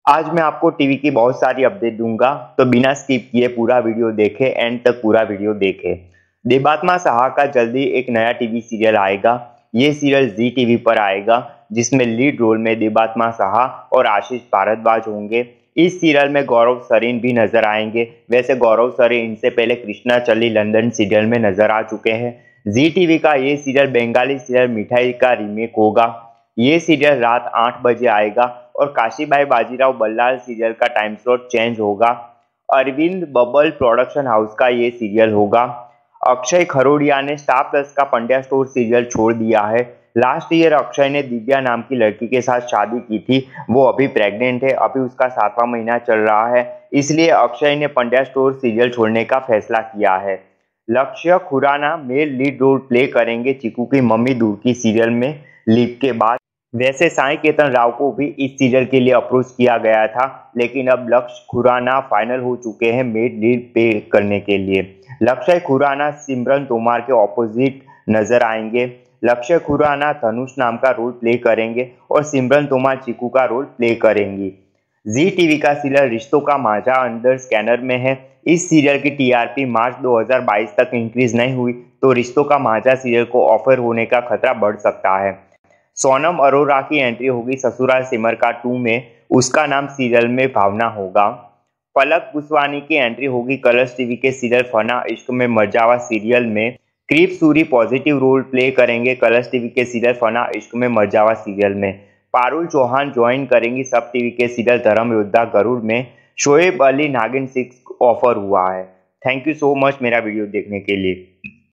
आज मैं आपको टीवी की बहुत सारी अपडेट दूंगा, तो बिना स्किप किए पूरा वीडियो देखें, एंड तक पूरा वीडियो देखें। देबात्मा साहा का जल्दी एक नया टीवी सीरियल आएगा। ये सीरियल जी टीवी पर आएगा, जिसमें लीड रोल में देबात्मा साहा और आशीष भारद्वाज होंगे। इस सीरियल में गौरव सरीन भी नजर आएंगे। वैसे गौरव सरीन इनसे पहले कृष्णा चली लंदन सीरियल में नजर आ चुके हैं। जी टीवी का ये सीरियल बंगाली सीरियल मिठाई का रीमेक होगा। ये सीरियल रात 8 बजे आएगा और काशीबाई बाजीराव बल्लाल सीरियल का टाइम स्लॉट चेंज होगा। अरविंद बबल प्रोडक्शन हाउस का ये सीरियल होगा। अक्षय खरोड़िया ने स्टार प्लस का पंड्या स्टोर सीरियल छोड़ दिया है। लास्ट ईयर अक्षय ने दिव्या नाम की लड़की के साथ शादी की थी। वो अभी प्रेग्नेंट है, अभी उसका 7वां महीना चल रहा है, इसलिए अक्षय ने पंड्या स्टोर सीरियल छोड़ने का फैसला किया है। Lakshya Khurana male lead role play करेंगे चिकू की मम्मी दूर की सीरियल में लीप के बाद। वैसे साई केतन राव को भी इस सीरियल के लिए अप्रोच किया गया था, लेकिन अब लक्ष्य खुराना फाइनल हो चुके हैं मेड लीड प्ले करने के लिए। लक्ष्य खुराना सिमरन तोमर के ऑपोजिट नजर आएंगे। लक्ष्य खुराना धनुष नाम का रोल प्ले करेंगे और सिमरन तोमर चिकू का रोल प्ले करेंगी। जी टीवी का सीरियल रिश्तों का मांझा अंडर स्कैनर में है। इस सीरियल की टीआरपी मार्च 2022 तक इंक्रीज नहीं हुई तो रिश्तों का मांझा सीरियल को ऑफर होने का खतरा बढ़ सकता है। सोनम अरोरा की एंट्री होगी ससुराल सिमर का 2 में, उसका नाम सीरियल में भावना होगा। पलक पुस्वानी की एंट्री होगी कलर्स टीवी के सीरियल फना इश्क में मरजावा सीरियल में। Krip Suri positive role play करेंगे कलर्स टीवी के सीरियल फना इश्क में मरजावा सीरियल में। पारुल चौहान ज्वाइन करेंगी सब टीवी के सीरियल धर्म योद्धा गरुड़ में। शोएब अली नागिन 6 ऑफर हुआ है। थैंक यू सो मच मेरा वीडियो देखने के लिए।